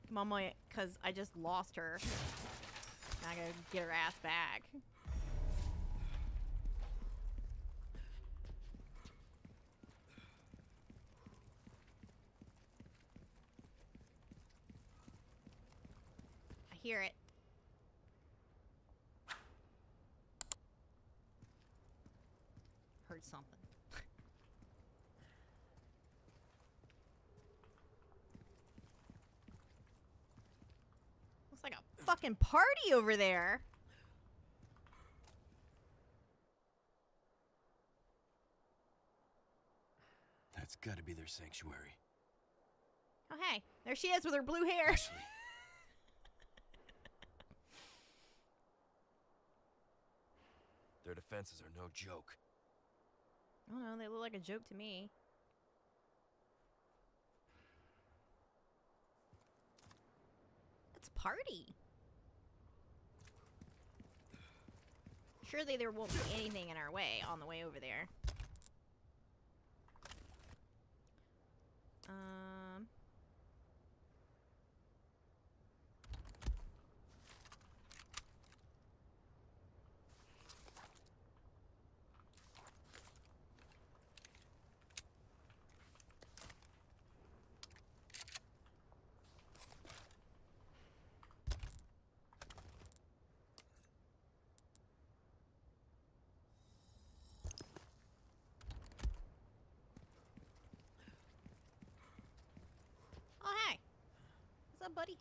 Come on, because I just lost her. Now I gotta get her ass back. I hear it. Heard something. Looks like a fucking party over there. That's gotta be their sanctuary. Oh, hey. There she is with her blue hair. Ashley. Their defenses are no joke. I don't know. They look like a joke to me. It's a party. Surely there won't be anything in our way on the way over there. Oh, hey. What's up, buddy?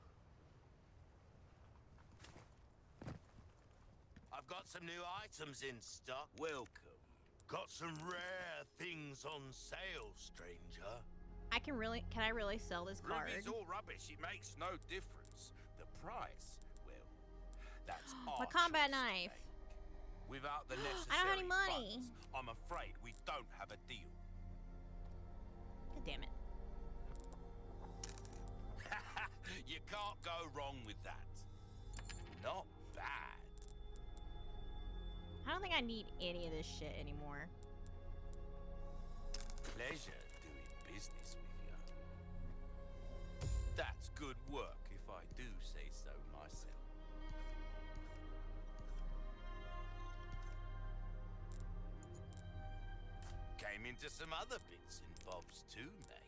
I've got some new items in stock. Welcome. Got some rare things on sale, stranger. Can I really sell this card? Ruby's all rubbish. It makes no difference. The price, well, that's My combat knife. mistake. Without the necessary I don't have any money. funds, I'm afraid we don't have a deal. God damn it. You can't go wrong with that. Not bad. I don't think I need any of this shit anymore. Pleasure doing business with you. That's good work, if I do say so myself. Came into some other bits and bobs too, mate.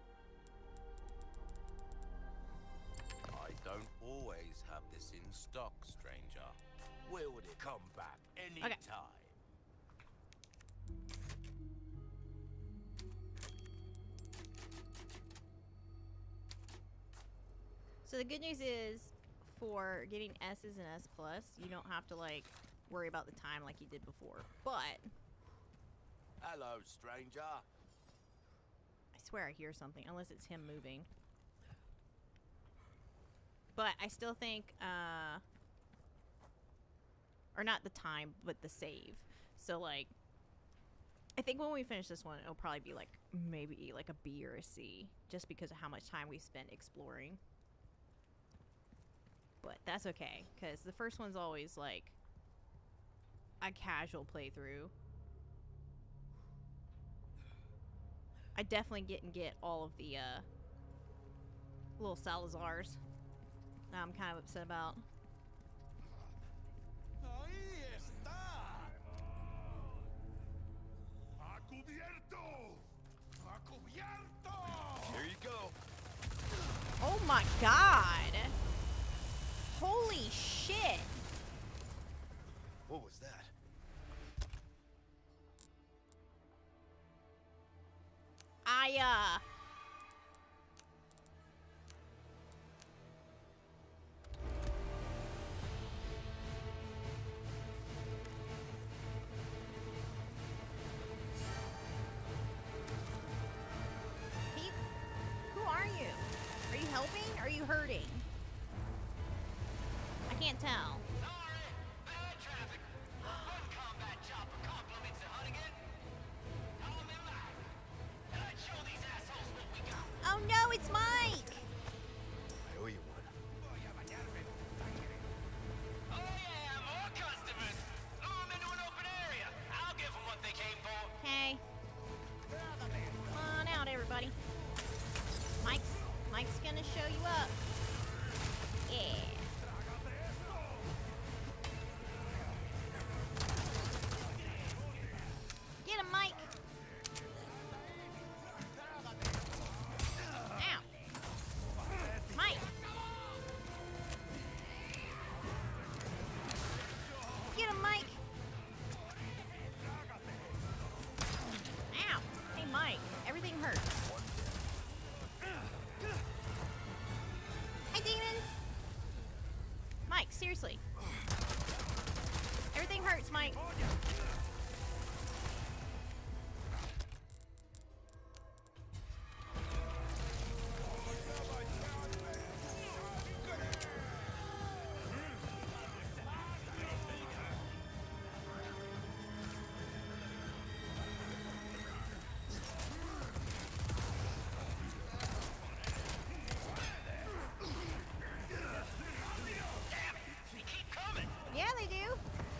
I don't always have this in stock, stranger. Will it come back any time? So the good news is, for getting S's and S+, you don't have to, like, worry about the time like you did before. But Hello, stranger. I swear I hear something, unless it's him moving. But I still think, or not the time, but the save. So, like, I think when we finish this one, it'll probably be, like, maybe, like, a B or a C. Just because of how much time we spent exploring. But that's okay, because the first one's always, like, a casual playthrough. I definitely get all of the, little Salazars. Now I'm kind of upset about. Ahí está. ¡A cubierto! ¡A cubierto! There you go. Oh my god! Holy shit! What was that? Who are you? Are you helping? Or are you hurting? I can't tell. Sorry, bad traffic. One combat chopper compliments the Hunnigan. Call me Mike. And I'd show these assholes what we got. Oh no, it's Mike! I owe you one. Oh yeah, more customers. Lure them into an open area. I'll give them what they came for. Okay. Come on out, everybody. Mike's gonna show you up. Yeah. Get him, Mike. Ow. Mike. Get him, Mike. Ow. Hey, Mike. Everything hurts. Hi, Demon. Mike, seriously. Everything hurts, Mike. Yeah, they do.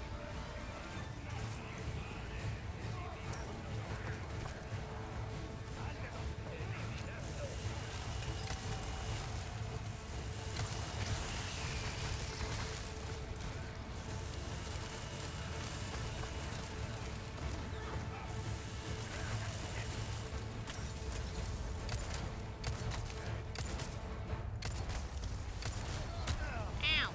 Ow.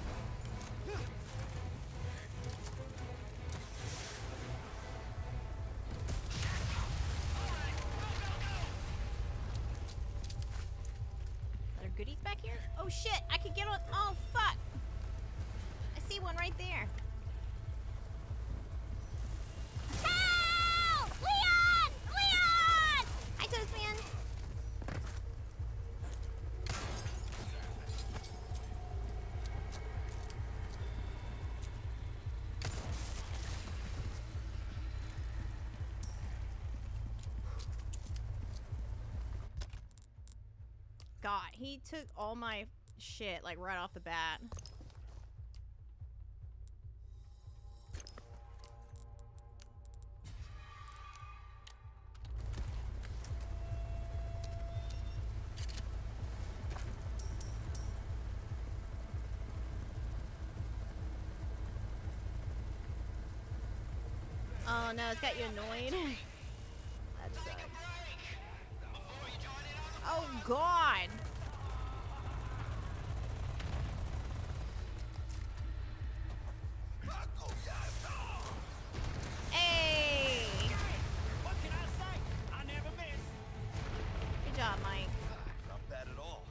Are there goodies back here? Oh shit, I could get on. Oh fuck. I see one right there. Help! Leon! Leon! Hi, Toastman. God, he took all my shit like right off the bat. Oh no, it's got you annoyed. That sucks. Oh God! Hey! What can I say? I never miss. Good job, Mike. Not bad at all.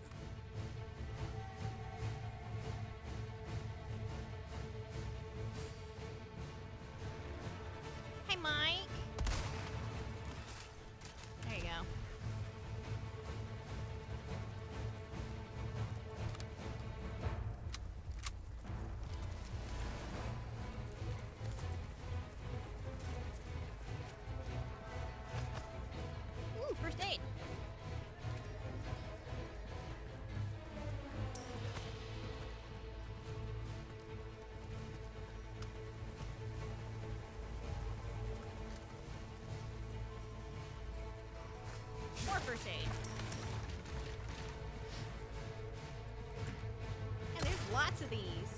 Hey, Mike. There you go. Ooh, first aid. More first aid. And there's lots of these.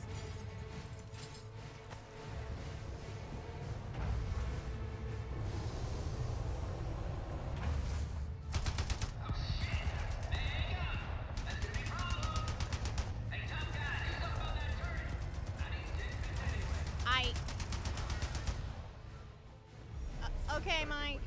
Okay, Mike.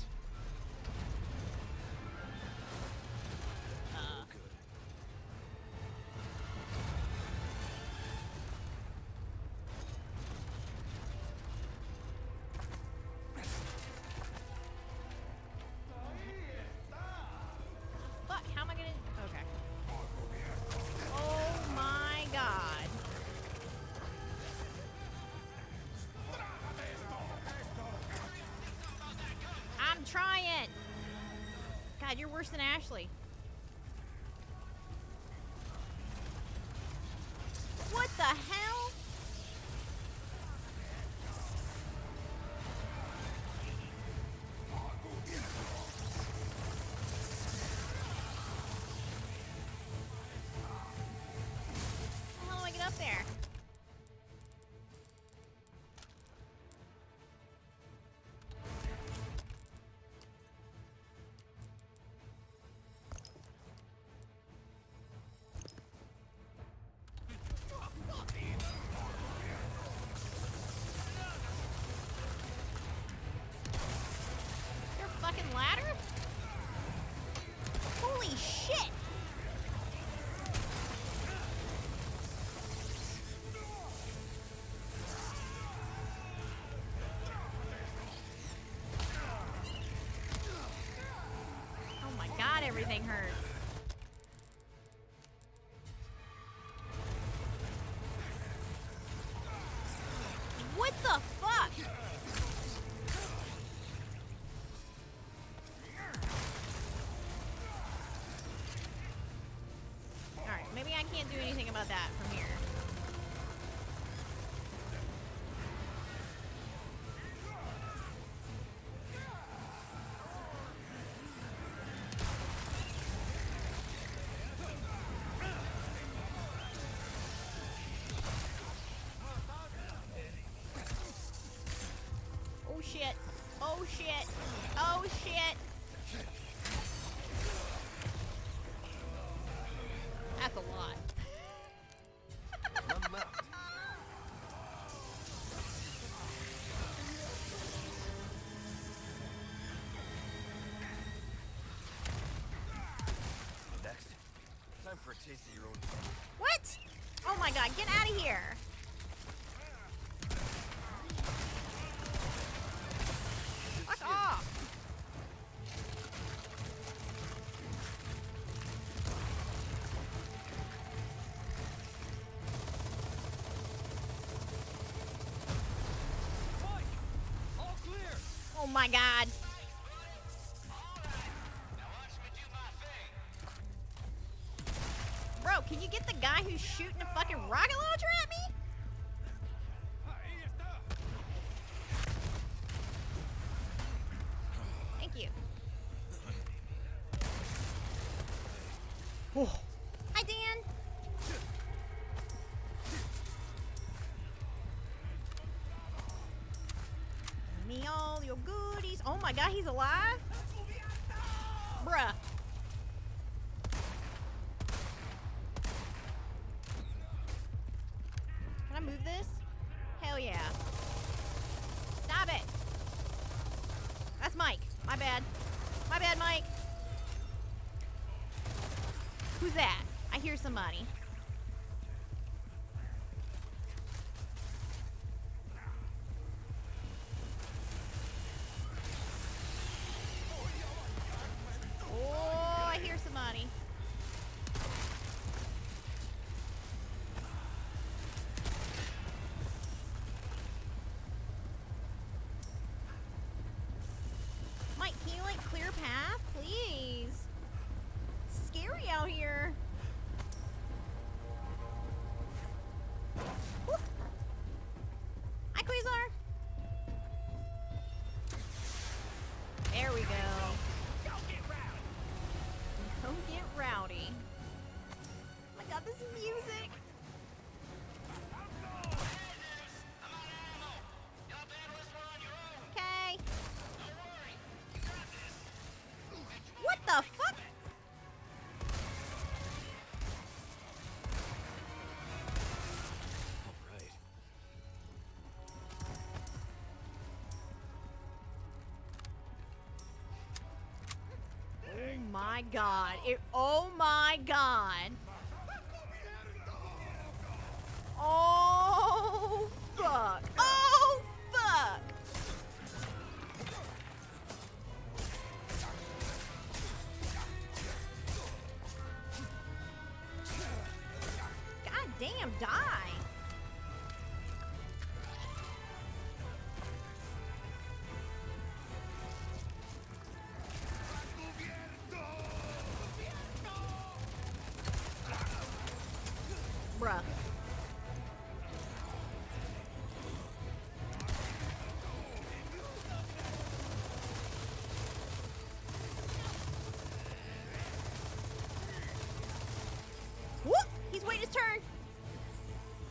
Fuck, how am I gonna... Okay. Oh my god. I'm trying. God, you're worse than Ashley. What the hell? everything hurts. What the fuck? Alright, maybe I can't do anything about that from here. Oh shit. Oh shit. Oh shit. That's a lot. None left. Next. Time for a taste of your own. What? Oh my god, get out of here. Fuck off. Mike! All clear! Oh my god. Now watch me do my thing. Bro, can you get the guy who's shooting a fucking rocket launcher at me? Ahí está! Thank you. Oh. Hi, Dan. Give me all your goodies. Oh my god, he's alive? Bruh. Can I move this? Hell yeah. Stop it. That's Mike. My bad. My bad, Mike. Who's that? I hear somebody. Oh, I hear somebody. Mike, can you like clear a path, please? It's scary out here. Woo. Hi, Quasar. There we go. Go get rowdy! Go get rowdy. Oh my god, this music. I'm out of ammo. Y'all battle this one on your own. Okay. Don't worry. You got this. What the fuck? All right. Oh my god. Oh my god. Oh fuck. Oh fuck. God damn, die. Bruh. Whoop! He's waiting his turn.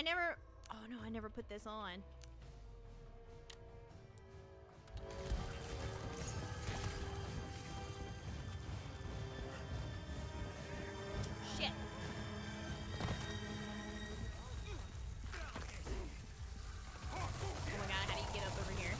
never... Oh no, I never put this on. Shit. Oh my god, how do you get up over here?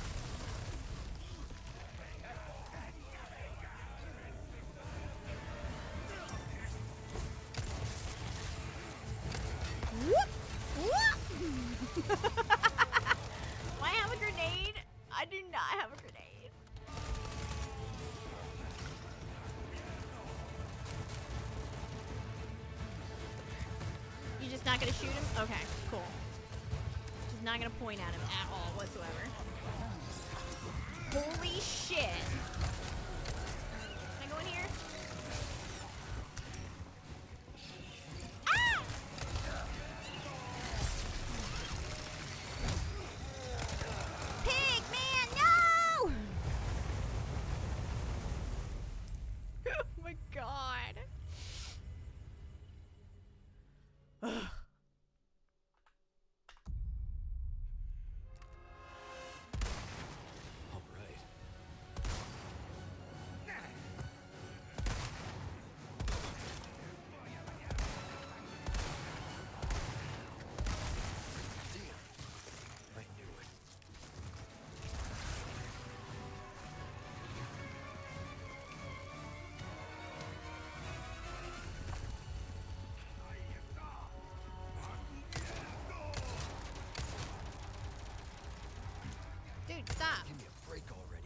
Whoop! Whoop! Do I have a grenade? I do not have a grenade. You're just not gonna shoot him? Okay, cool. Just not gonna point at him at all whatsoever. Holy shit! Can I go in here? Ah! Pig man, no! Oh my god. Ugh. All right. Damn. I knew it. Dude, stop. Give me a break already.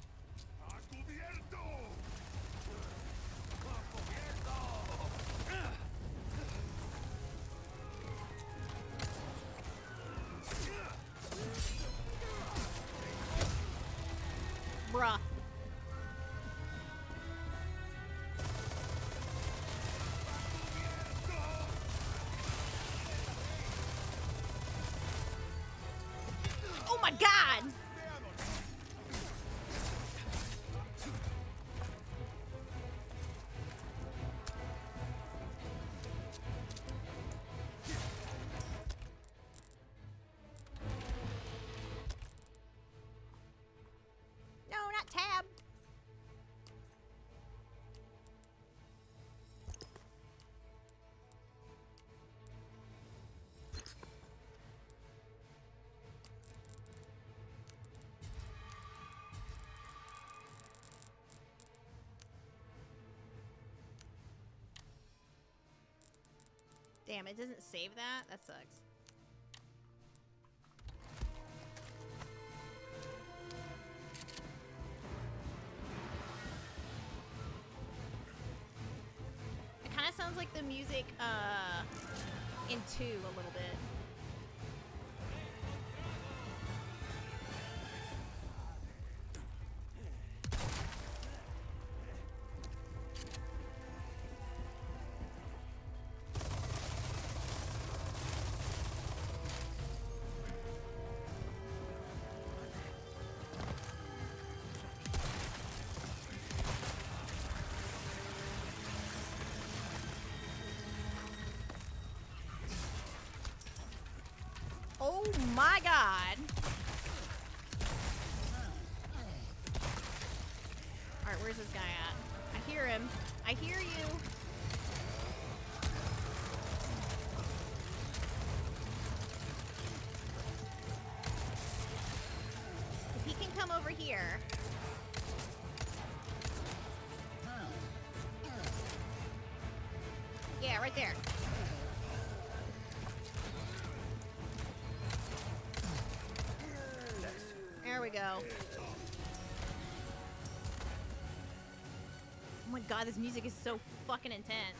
Bruh. Oh my god! No, not tab. Damn, it doesn't save that? That sucks. It kind of sounds like the music in 2 a little bit. Oh my god. Alright, where's this guy at? I hear him. I hear you. If he can come over here. Yeah, right there. There we go. Oh my god, this music is so fucking intense.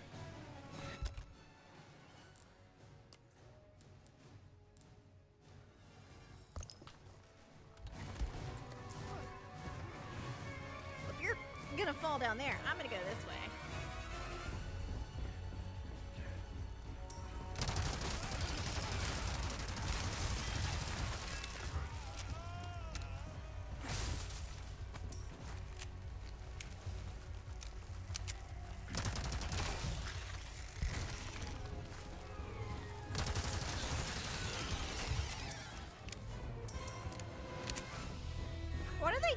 If you're gonna fall down there, I'm gonna go this way.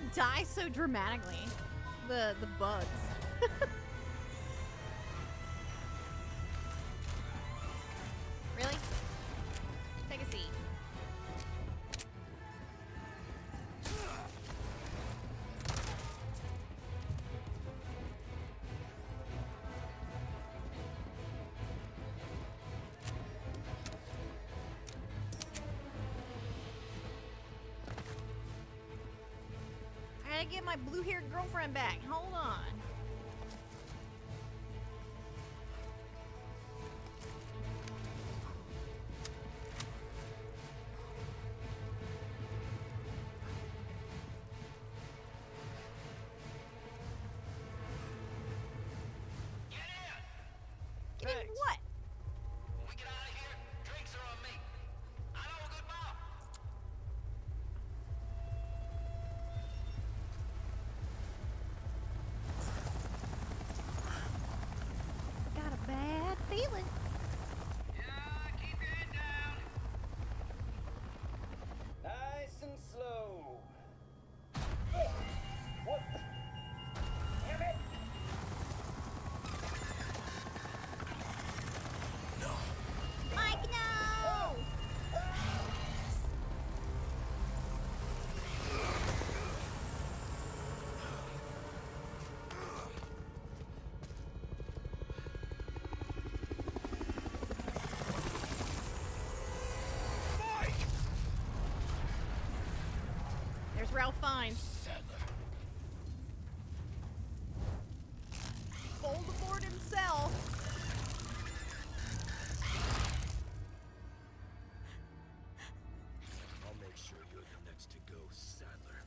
die so dramatically. The bugs. Really? Take a seat. I gotta get my blue-haired girlfriend back. Hold on. Get in! Get in what? When we get out of here, drinks are on me. I know a good bar. Got a bad feeling. Yeah, keep your head down. Nice and slow. What? Damn it! Mike, no! There's Ralph Fiennes. Voldemort himself. I'll make sure you're the next to go, Sadler.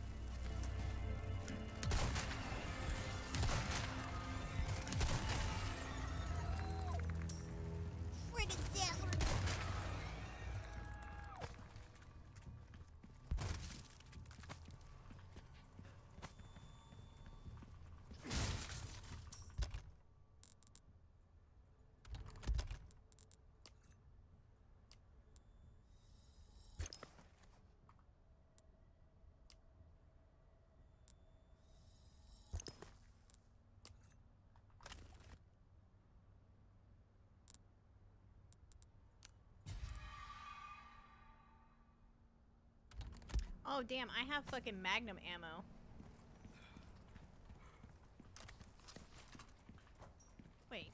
Friggin' Sadler. Oh damn, I have fucking Magnum ammo. Wait.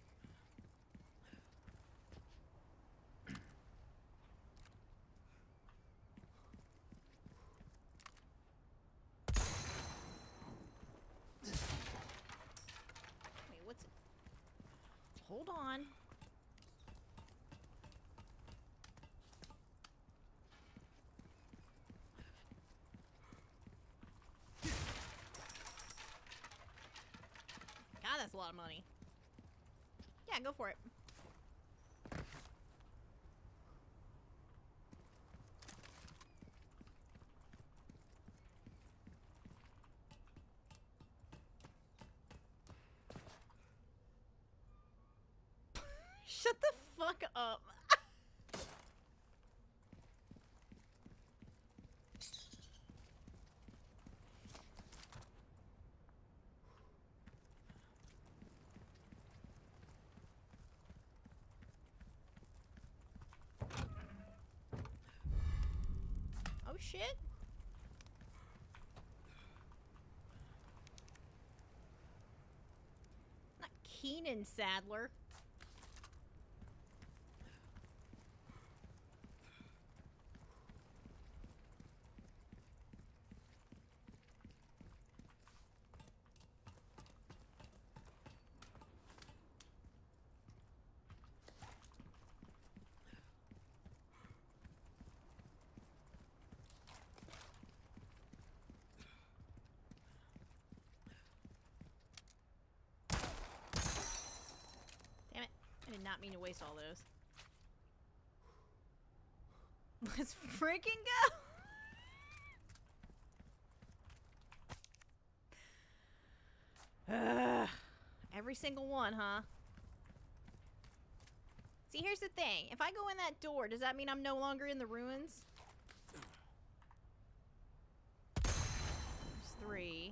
Wait, what's it? Hold on. God, that's a lot of money. Yeah, go for it. Shut the fuck up. Oh shit. Not Keenan Sadler. Damn it. I did not mean to waste all those. Let's freaking go! Ugh. Every single one, huh? See, here's the thing. If I go in that door, does that mean I'm no longer in the ruins? There's 3.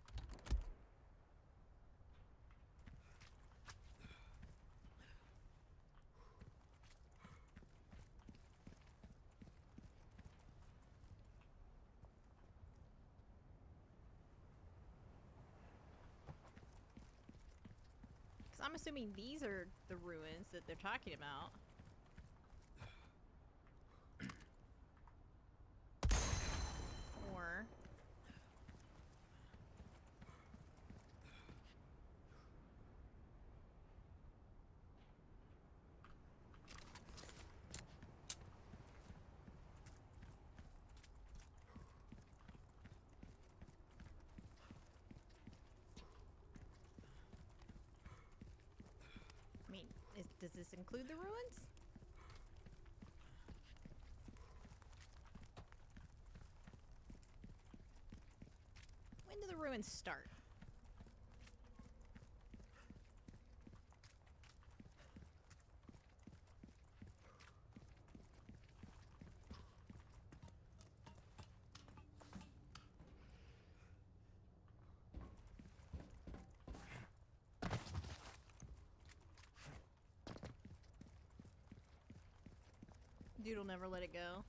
Because I'm assuming these are the ruins that they're talking about. Or... I mean, does this include the ruins? When do the ruins start? Dude'll never let it go.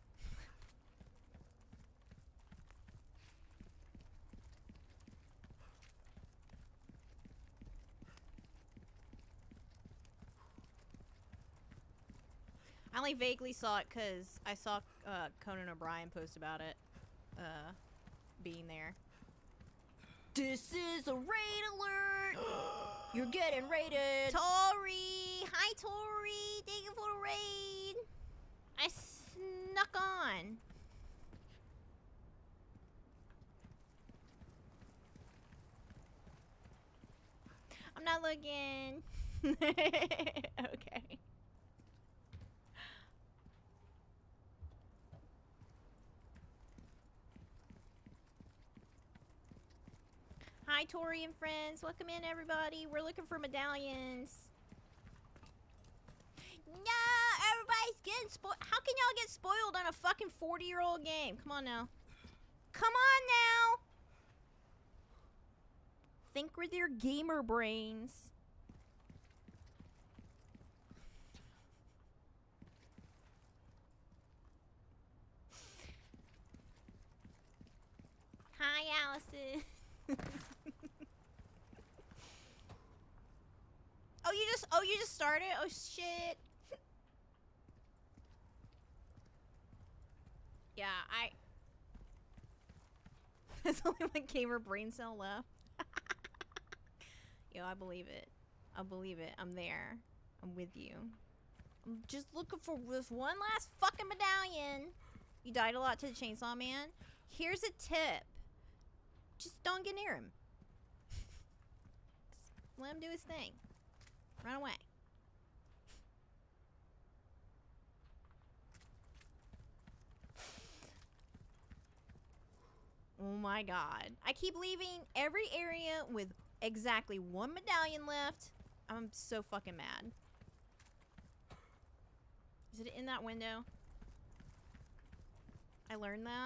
I only vaguely saw it because I saw Conan O'Brien post about it being there. This is a raid alert! You're getting raided! Tori! Hi, Tori! Thank you for the raid! I snuck on. I'm not looking. Okay. Hi, Tori and friends. Welcome in, everybody. We're looking for medallions. No, everybody's getting spoiled. How can y'all get spoiled on a fucking 40-year-old game? Come on now. Come on now. Think with your gamer brains. Hi, Allison. Oh, you just started? Oh, shit. Yeah, there's only one gamer brain cell left. Yo, I believe it. I believe it. I'm there. I'm with you. I'm just looking for this one last fucking medallion. You died a lot to the Chainsaw Man. Here's a tip. Just don't get near him. Just let him do his thing. Run away. Oh my god. I keep leaving every area with exactly one medallion left. I'm so fucking mad. Is it in that window? I learned that.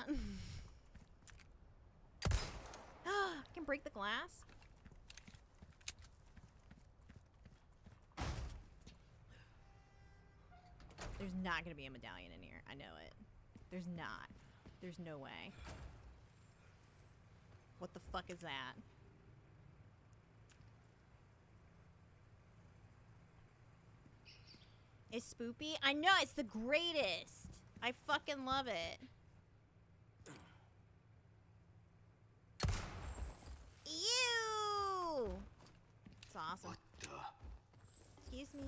I can break the glass. There's not gonna be a medallion in here. I know it. There's not. There's no way. What the fuck is that? It's spoopy? I know, it's the greatest. I fucking love it. Ew! It's awesome. What the? Excuse me.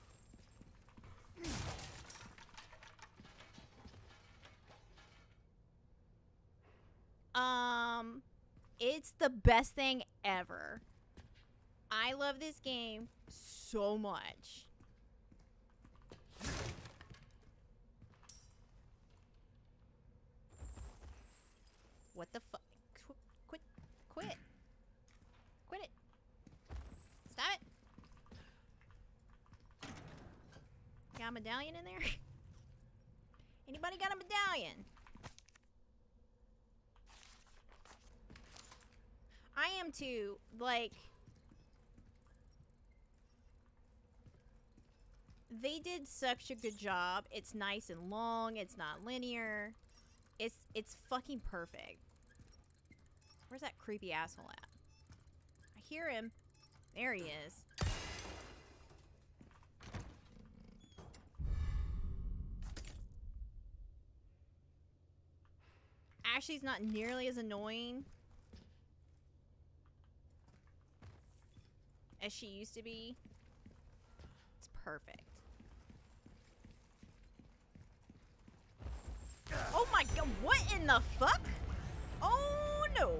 It's the best thing ever. I love this game so much. What the fuck? Quit it. Quit it. Stop it. Got a medallion in there? Anybody got a medallion? I am too. Like, they did such a good job. It's nice and long. It's not linear. It's fucking perfect. Where's that creepy asshole at? I hear him. There he is. Ashley's not nearly as annoying as she used to be. It's perfect. Oh my god, what in the fuck? Oh no.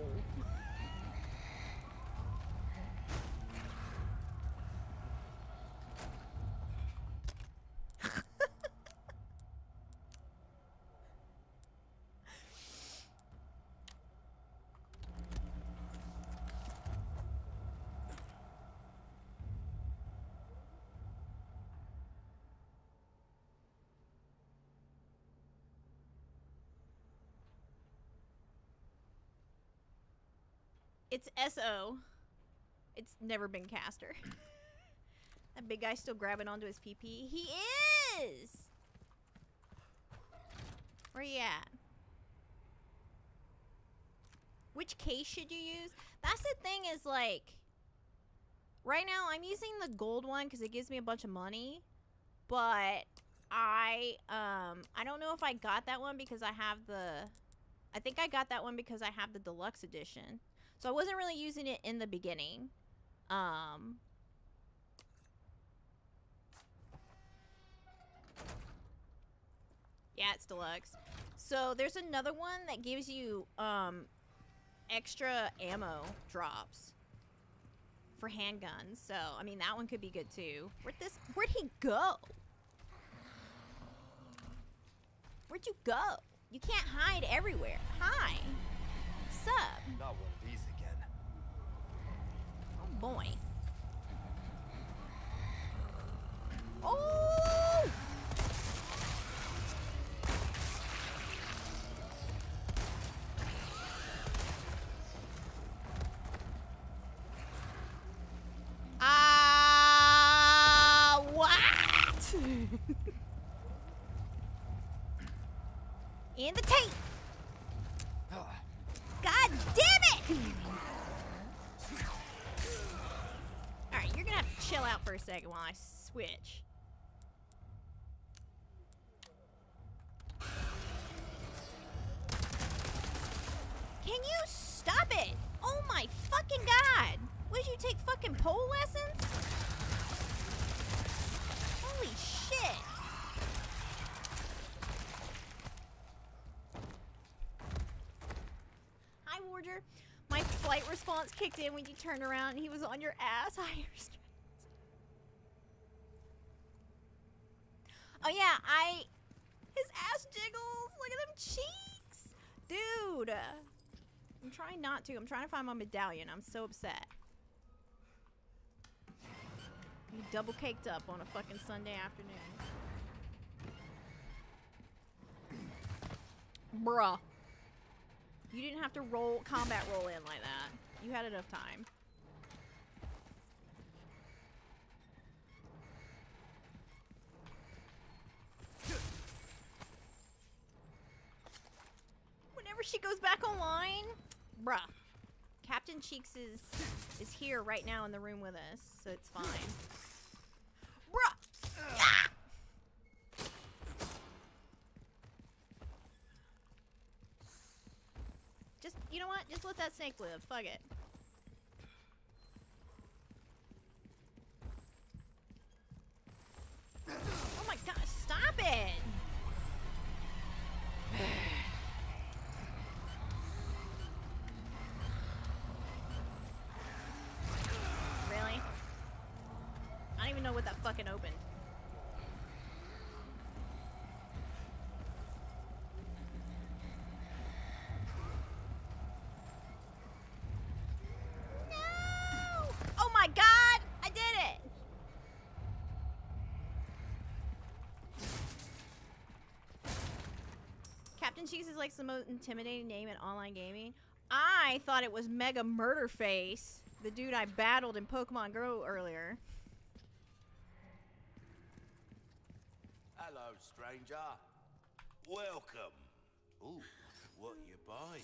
It's S.O. It's never been Caster. That big guy's still grabbing onto his PP. He is! Where you at? Which case should you use? That's the thing is, like, right now I'm using the gold one because it gives me a bunch of money. But I don't know if I got that one because I have the... I think I got that one because I have the deluxe edition. So I wasn't really using it in the beginning. Yeah, it's deluxe. So there's another one that gives you extra ammo drops for handguns. So I mean that one could be good too. Where'd he go? Where'd you go? You can't hide everywhere. Hi. Sup? Not one of these again. Oh boy. Oh! What? In the tape. God damn it! Alright, you're gonna have to chill out for a second while I switch. Can you stop it? Oh my fucking god! Would you take fucking pole lessons? Holy shit! Hi, Warger. My flight response kicked in when you turned around and he was on your ass. Higher stress. Oh yeah, his ass jiggles. Look at them cheeks. Dude. I'm trying not to. I'm trying to find my medallion. I'm so upset. You double caked up on a fucking Sunday afternoon. Bruh. You didn't have to combat roll in like that. You had enough time. Whenever she goes back online, bruh. Captain Cheeks is here right now in the room with us, so it's fine. Bruh! Ah! Just, you know what? Just let that snake live. Fuck it. Oh my god, stop it! Really? I don't even know what that fucking opened. Captain Cheeks is like the most intimidating name in online gaming. I thought it was Mega Murderface, the dude I battled in Pokemon Go earlier. Hello, stranger. Welcome. Ooh, what you buying?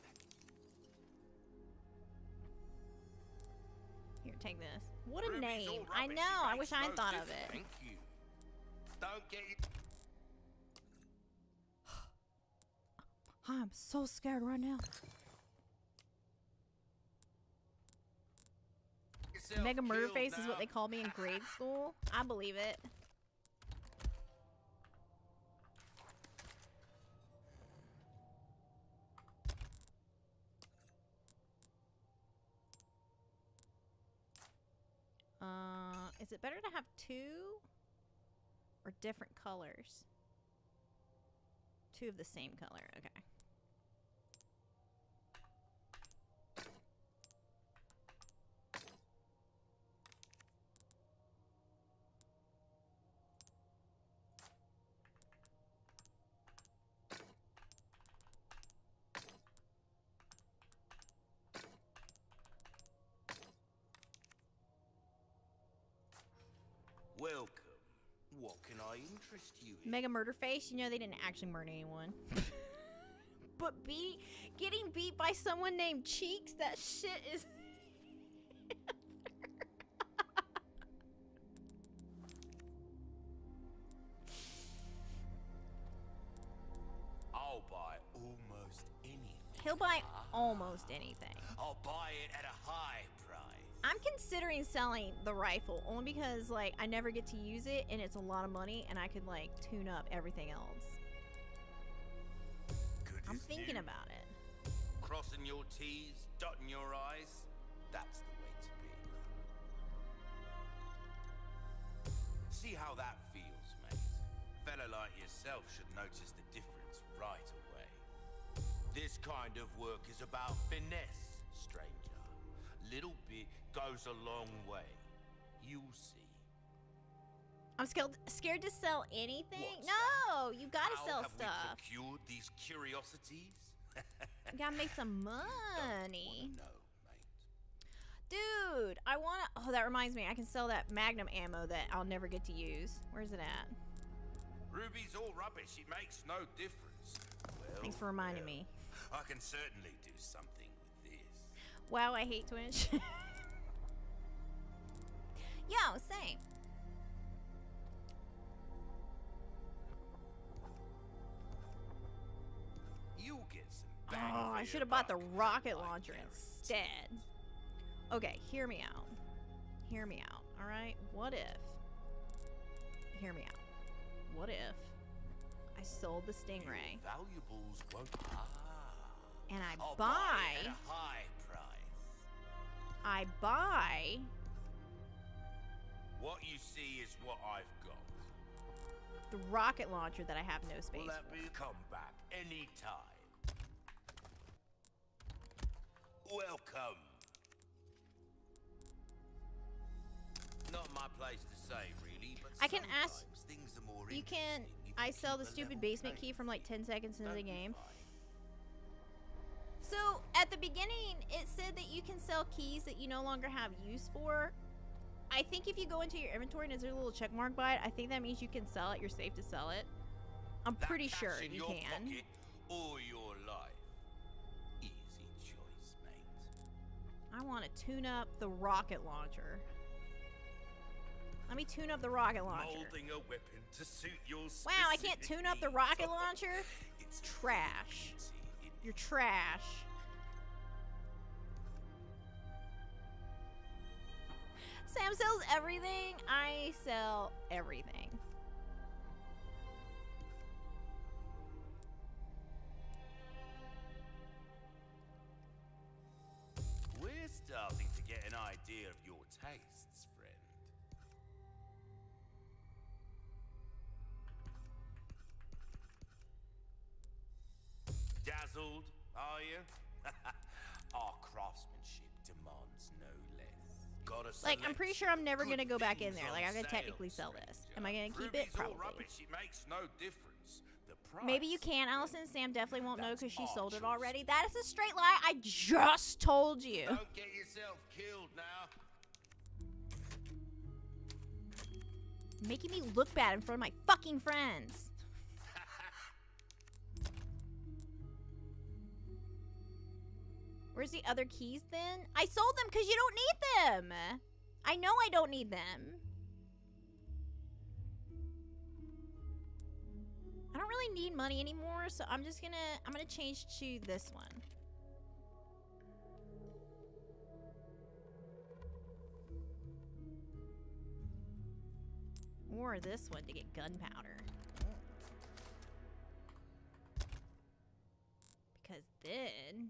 Here, take this. What a Ruby's name. all I rubbish, know. it I wish makes I no thought of difference. it. Thank you. Don't get it. I'm so scared right now. Yourself Mega killed Murderface is now. what they called me in grade school. I believe it. Is it better to have two or different colors? Two of the same color. Okay. Welcome. What can I interest you in? Mega Murderface, you know they didn't actually murder anyone. But getting beat by someone named Cheeks, that shit is... I'll buy almost anything. He'll buy almost anything. I'll buy it at a high price. I'm considering selling the rifle only because, like, I never get to use it and it's a lot of money and I could, like, tune up everything else. Good I'm as thinking new. about it. Crossing your T's, dotting your I's. That's the way to be. See how that feels, mate. Fella like yourself should notice the difference right away. This kind of work is about finesse, stranger. Little bit goes a long way. You'll see. I'm scared to sell anything. What's No, you gotta How sell have stuff. we procured these curiosities? You gotta make some Don't money. wanna know, mate. Dude, I wanna... Oh, that reminds me. I can sell that Magnum ammo that I'll never get to use. Where's it at? Ruby's all rubbish. It makes no difference. Well, Thanks for reminding well, me. I can certainly do something with this. Wow, I hate Twitch. Yo, same. You'll get some bang Oh, for I your should have bought the buck, rocket I launcher guarantee. instead. Okay, hear me out. Hear me out, alright? What if... Hear me out. What if I sold the Stingray Your valuables won't. and I I'll buy... it at a high price. I buy... What you see is what I've got. the rocket launcher that I have no space Will that for. be? Come back anytime. Welcome. Not my place to say, really, but I can ask- sometimes things are more You can... interesting if I you sell keep the a stupid level basement playing key from like 10 seconds into the field, don't you game. find? So, at the beginning, it said that you can sell keys that you no longer have use for. I think if you go into your inventory and there's a little check mark by it, I think that means you can sell it. You're safe to sell it. I'm That pretty cash sure in you your can. pocket or your life. Easy choice, mate. I want to tune up the rocket launcher. Let me tune up the rocket launcher. Molding a weapon to suit your Wow, I can't specific tune up the needs. rocket launcher? It's Trash. easy, isn't You're it? trash. Sam sells everything. I sell everything. We're starting to get an idea of your tastes, friend. Dazzled, are you? Our craftsmanship demands no less. Got a Like, I'm pretty sure I'm never selection. gonna go back in Good there. Like, I things could on technically sale, sell this. stranger. Am I gonna keep Ruby's it? all Probably. rubbish. It makes no difference. The price. Maybe you can, Allison. Sam definitely won't know because she sold it already. That is a straight lie. I just told you. Don't get yourself killed now. Making me look bad in front of my fucking friends. Where's the other keys then? I sold them because you don't need them. I know I don't need them. I don't really need money anymore, so I'm gonna change to this one. Or this one to get gunpowder. Because then...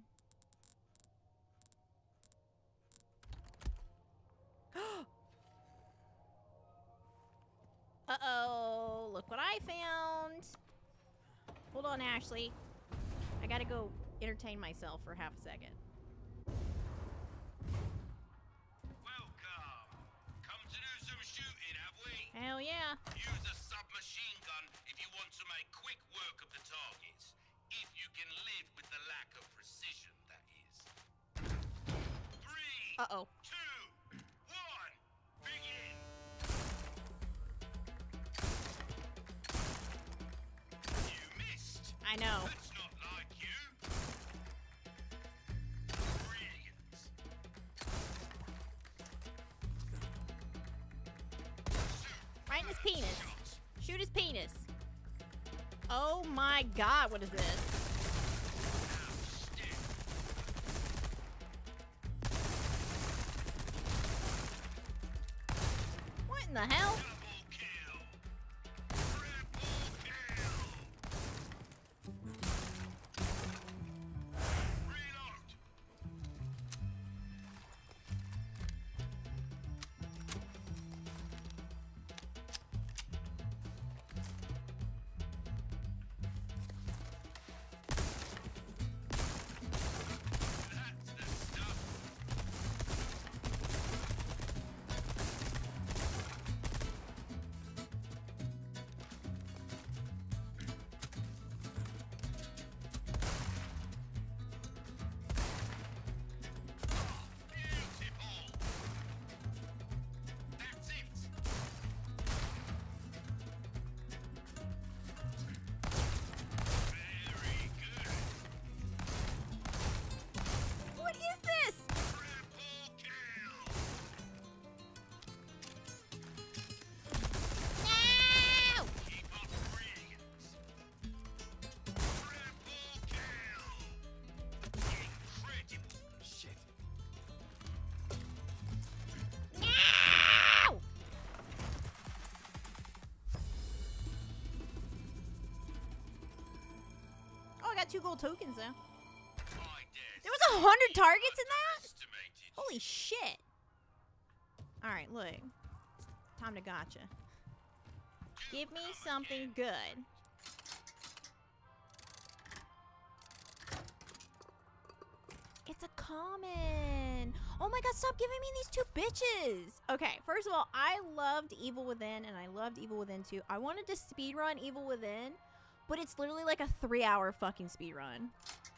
Uh-oh, look what I found. Hold on, Ashley. I gotta go entertain myself for half a second. Welcome. Come to do some shooting, have we? Hell yeah. Use a submachine gun if you want to make quick work of the targets. If you can live with the lack of precision, that is. 3, Uh-oh. 2, 1, begin. You missed. I know. That's not like you. Brilliant. Right in his penis. Shoot his penis. Oh my god, what is this? What in the hell? Double kill. Triple kill. Reload. That's the stuff. Beautiful. That's it. Very good. What is this? Triple kill. No! Keep up brilliant. Triple kill. Incredible. Shit. No! Oh, I got 2 gold tokens though. I dare There was 100 targets in that? estimated. Holy shit. Alright, look. Time to gotcha. Give me something good. It's a common. Oh my god, stop giving me these 2 bitches. Okay, first of all, I loved Evil Within and I loved Evil Within 2. I wanted to speedrun Evil Within, but it's literally like a 3-hour fucking speedrun.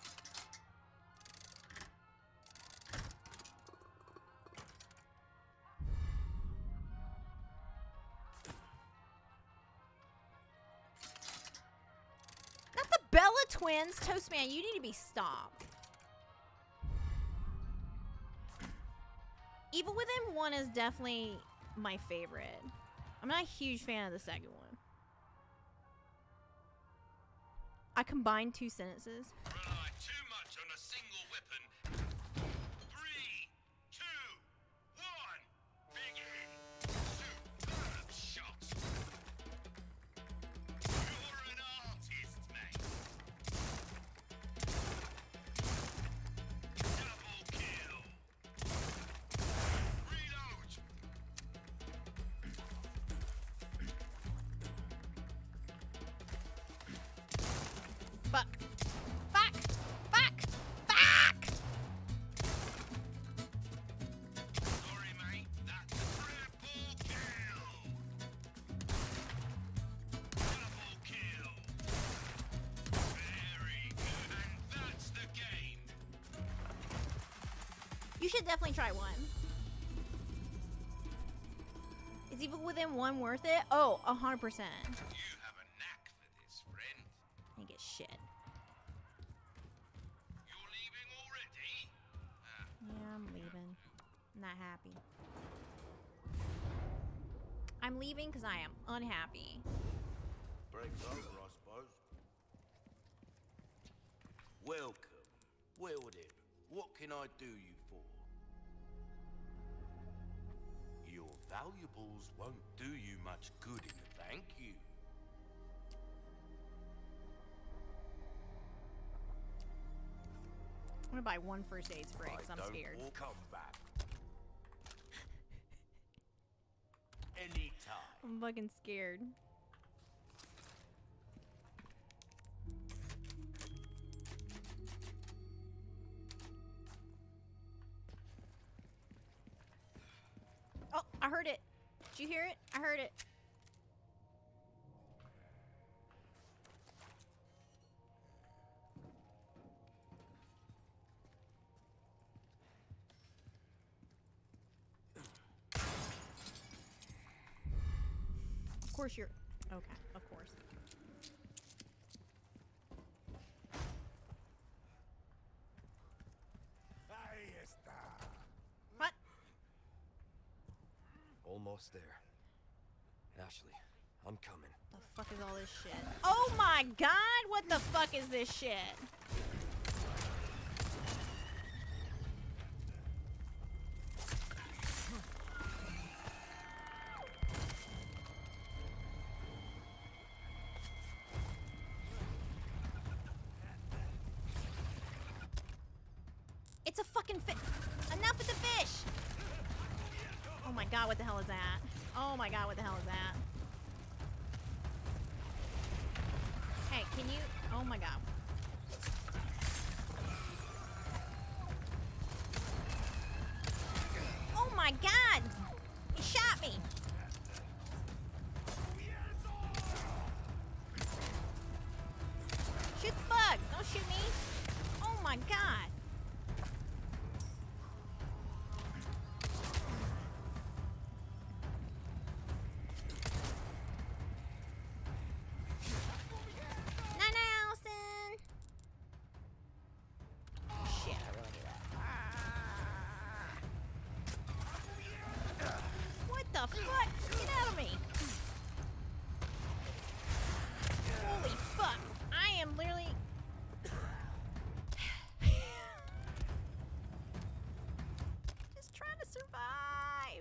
Not the Bella twins. Toastman, you need to be stopped. Evil Within 1 is definitely my favorite. I'm not a huge fan of the second one. I combined 2 sentences. Rely too much on a single weapon. 3, 2, 1, begin. Superb shot. You're an artist, mate. Double kill. Reload. Fuck. Fuck. Fuck. You should definitely try one. Is Evil Within 1 worth it? Oh, 100%. You have a knack for this, friend. I get shit. You're leaving already? Yeah, I'm leaving. I'm not happy. I'm leaving because I am unhappy. Break's over, I suppose. Welcome. Well then, what can I do you for? Your valuables won't do you much good in the thank you. I'm gonna buy one first aid spray because I'm Don't scared. all come back. Anytime. I'm fucking scared. Oh, I heard it. Did you hear it? I heard it. Of course you're... Okay, of course. Ahí está. What? Almost there. Ashley, I'm coming. The fuck is all this shit? Oh my god! What the fuck is this shit? It's a fucking fish. Enough with the fish. Oh my god, what the hell is that? Oh my god, what the hell is that? Hey, can you... Oh my god. Oh my god! He shot me! Shoot the bug! Don't shoot me! Oh my god! Night night, Allison! Shit, I really need that. What the fuck? Get out of me! Holy fuck! I am literally... just trying to survive.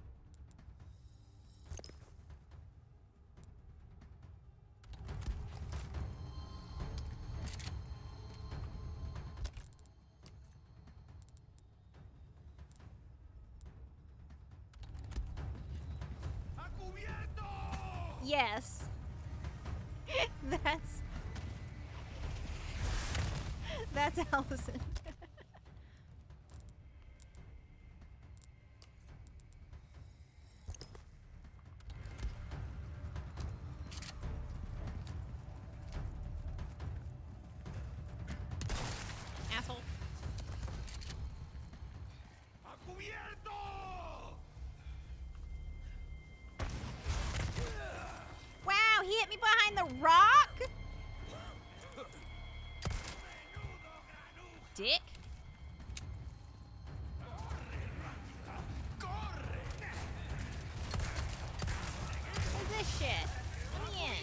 ¡A cubierto! Yes. That's... That's Allison. Asshole. ¡A cubierto! Wow, he hit me behind the rock? Dick. What's this shit? Let me in.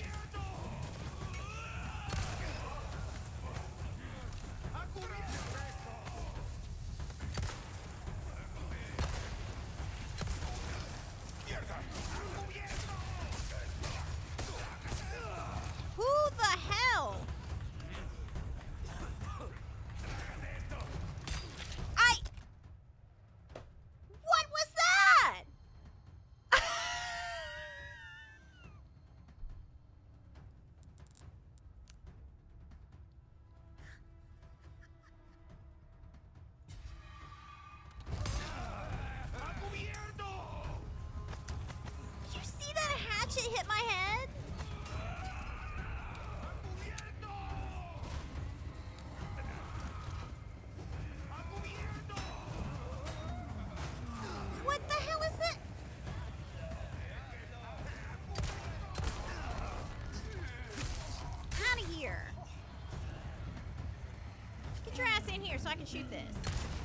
Who the hell? What was that? You see that hatchet hit my head? so I can shoot this.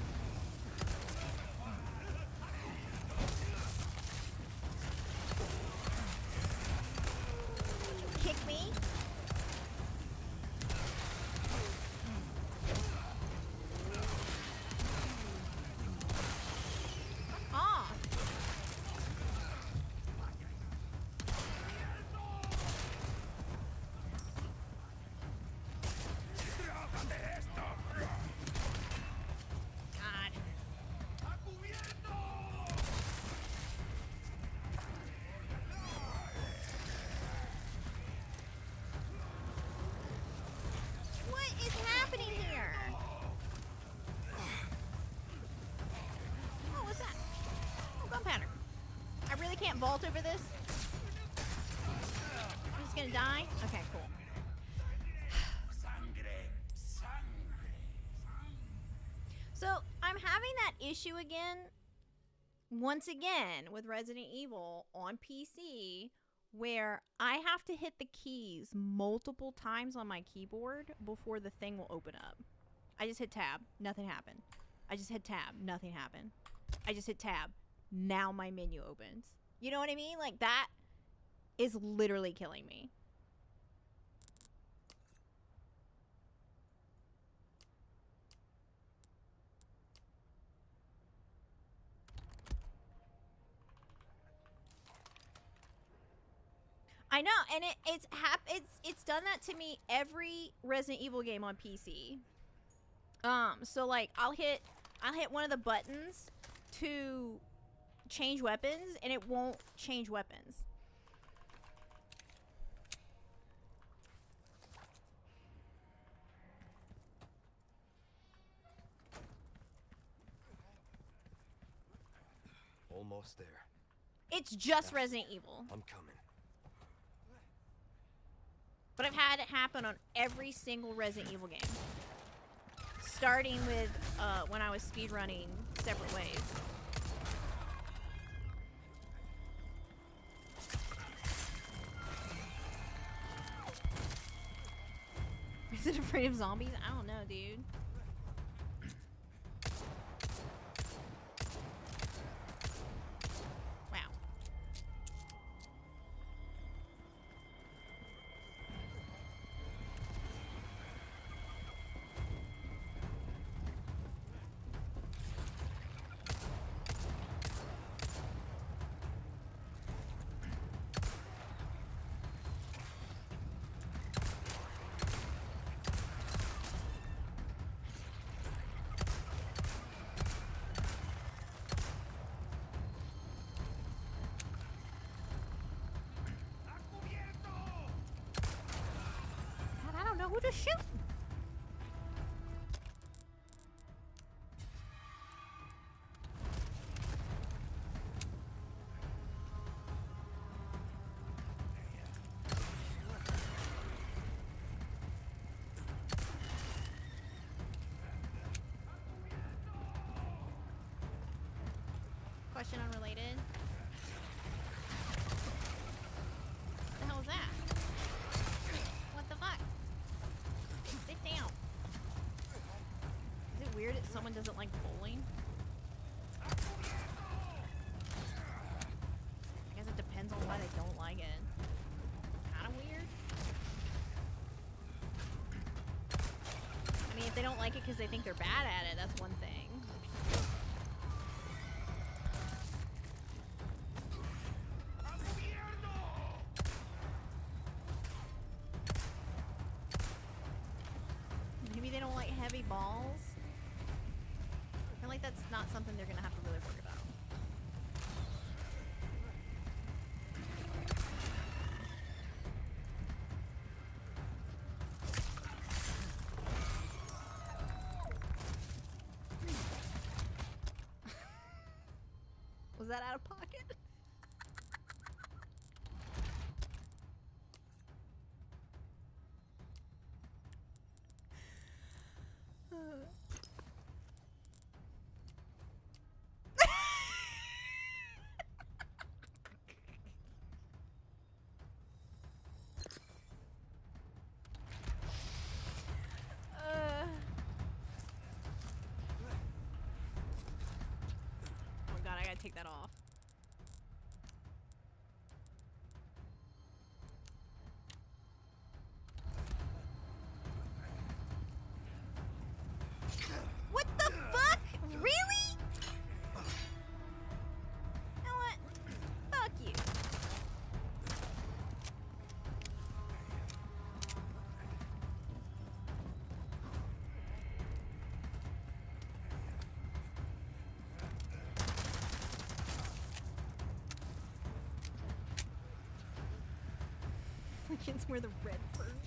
Kick me. Ah. God. What is happening here? Oh, what's that? Oh, gunpowder. I really can't vault over this? I'm just gonna die? Okay, cool. So, I'm having that issue again, once again, with Resident Evil on PC, where I have to hit the keys multiple times on my keyboard before the thing will open up. I just hit tab, nothing happened. I just hit tab, nothing happened. I just hit tab, now my menu opens. You know what I mean? Like, that is literally killing me. I know, and it's done that to me every Resident Evil game on PC. So like I'll hit one of the buttons to change weapons, and it won't change weapons. Almost there. It's just Resident Evil. I'm coming. But I've had it happen on every single Resident Evil game. Starting with when I was speedrunning separate ways. Is it afraid of zombies? I don't know, dude. Wow. God, I don't know who to shoot. Question unrelated. What the hell was that? What the fuck? Sit down. Is it weird that someone doesn't like bowling? I guess it depends on why they don't like it. Kinda weird. I mean, if they don't like it because they think they're bad at it, that's one thing. Maybe they don't like heavy balls. I feel like that's not something they're gonna have to really worry about. Was that out of pocket? take that off. What the fuck? Really? You know what? Fuck you. It's where the red fur was.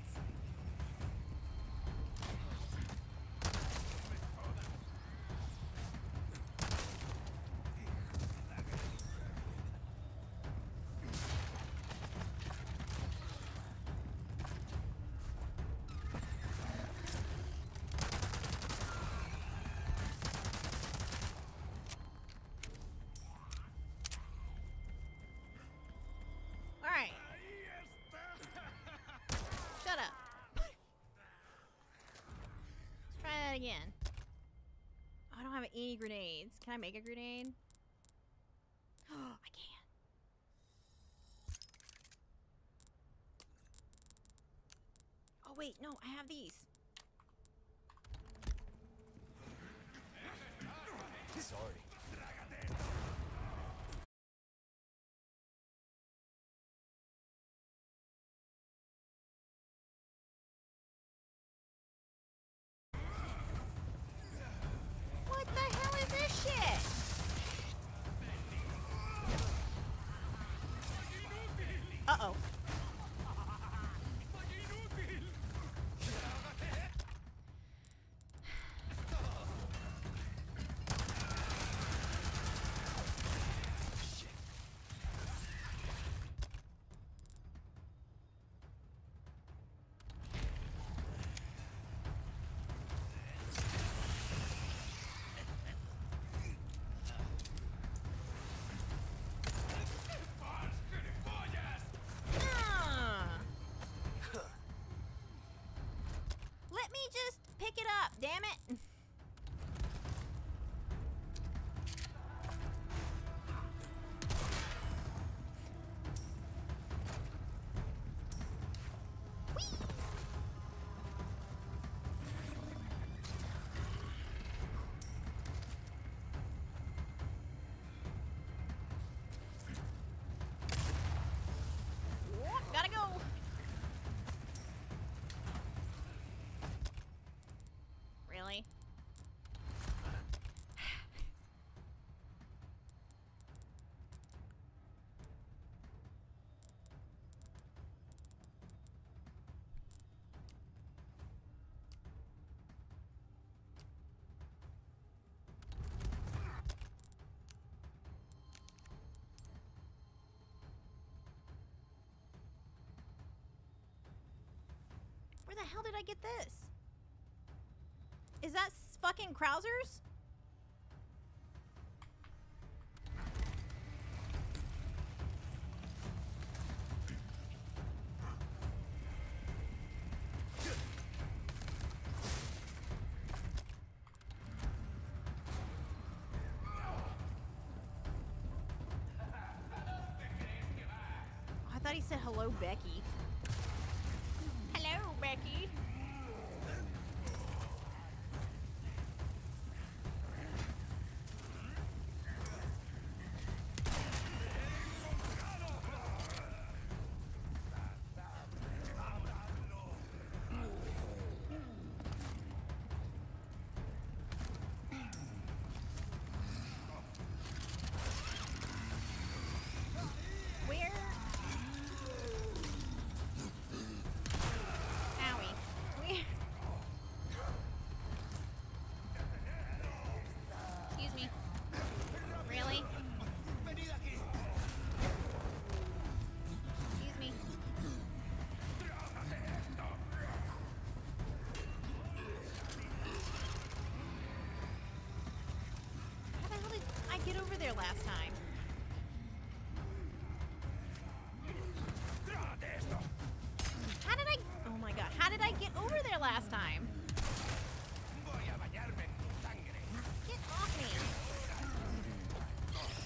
Alright. Shut up. Let's try that again. Oh, I don't have any grenades. Can I make a grenade? Oh, I can. Oh, wait. No, I have these. Sorry. What the hell is this shit? Uh-oh. Let me just pick it up, damn it. Whee! Gotta go. Really? Where the hell did I get this? Is that fucking Krausers? I thought he said hello, Becky. Hello, Becky. Where? Owie. Where? Excuse me. Really? Excuse me. How the hell did I get over there last time? How did I... Oh my god. How did I get over there last time? Get off me.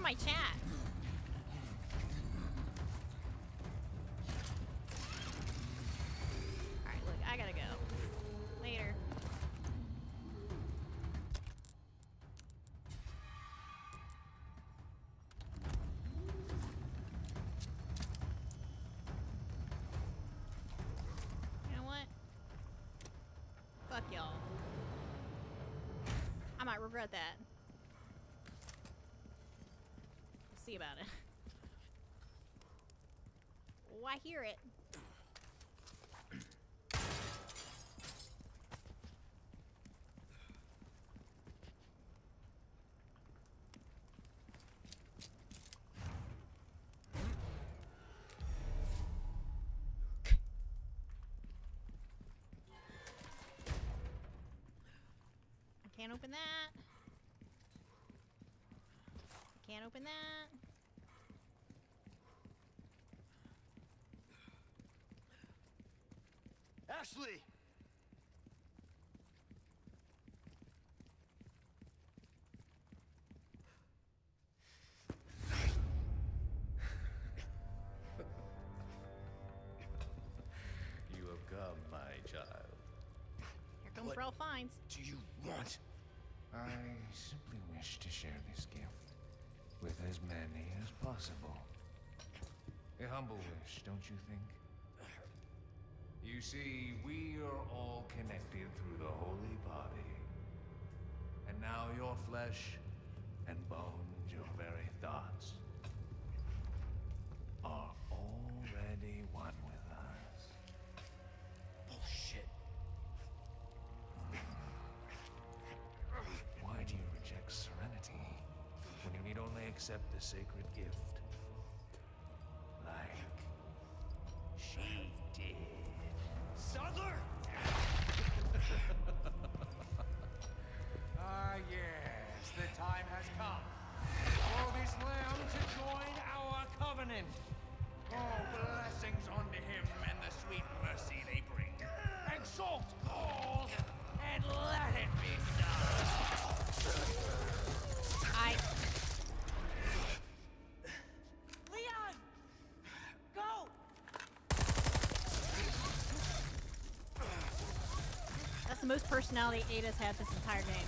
my chat. Alright, look, I gotta go. Later. You know what? Fuck y'all. I might regret that. See about it. Oh, I hear it. I can't open that. Can't open that. Ashley! You have come, my child. Here comes What? Ralph Fiennes. Do you want? I simply wish to share this gift with as many as possible. A humble wish, don't you think? You see, we are all connected through the holy body. And now your flesh and bones, your very thoughts, are already one with us. Bullshit. Why do you reject serenity when you need only accept the sacred gift? Like she did. Sadler! Ah, yes, the time has come for this lamb to join our covenant. Oh, blessings unto him and the sweet mercy they bring. Exalt all and let it be done. Leon! Go! That's the most personality Ada's had this entire game.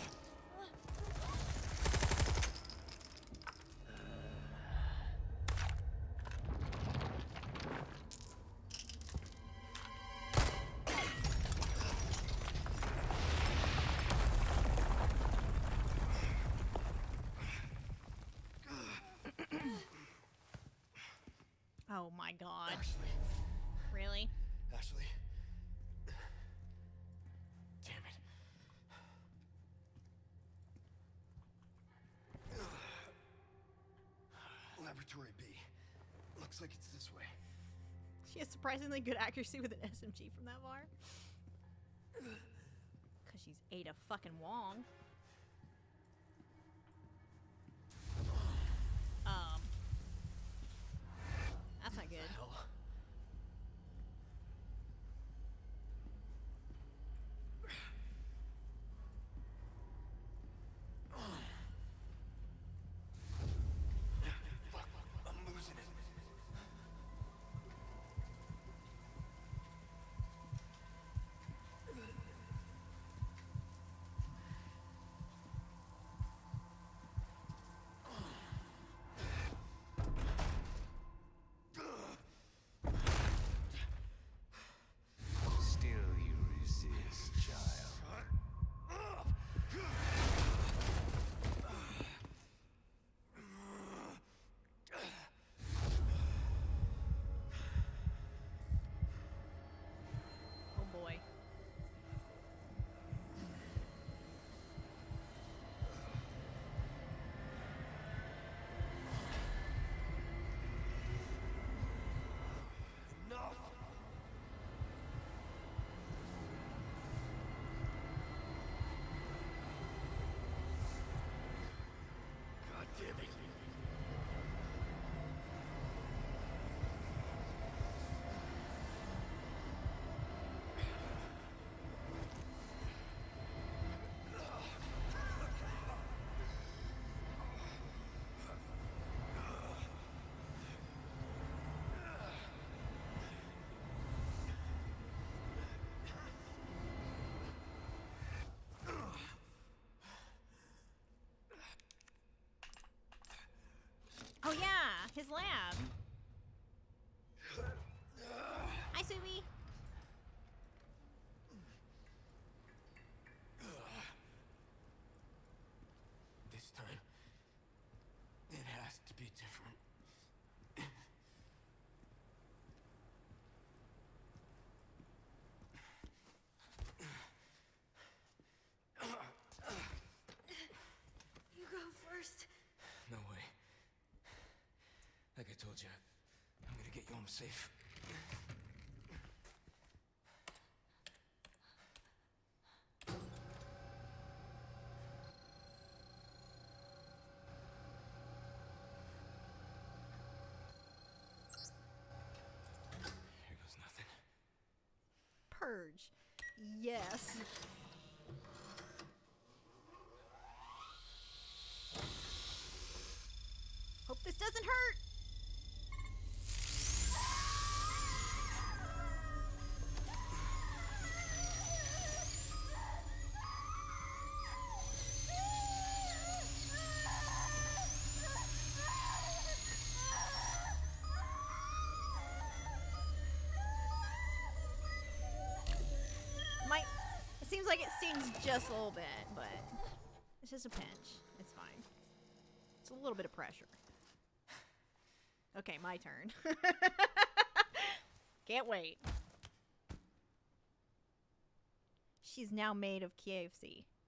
Oh my god. Ashley. Really? Ashley. Damn it. Laboratory B. Looks like it's this way. She has surprisingly good accuracy with an SMG from that far. Cause she's Ada fucking Wong. That's not good. Hell. Fuck, I'm losing it. his lab. Hi, Subi. This time, it has to be different. You go first. No way. Like I told you, I'm gonna get you home safe. Here goes nothing. Purge. Yes. Hope this doesn't hurt. It seems like it stings just a little bit, but it's just a pinch. It's fine. It's a little bit of pressure. Okay, my turn. Can't wait. She's now made of KFC.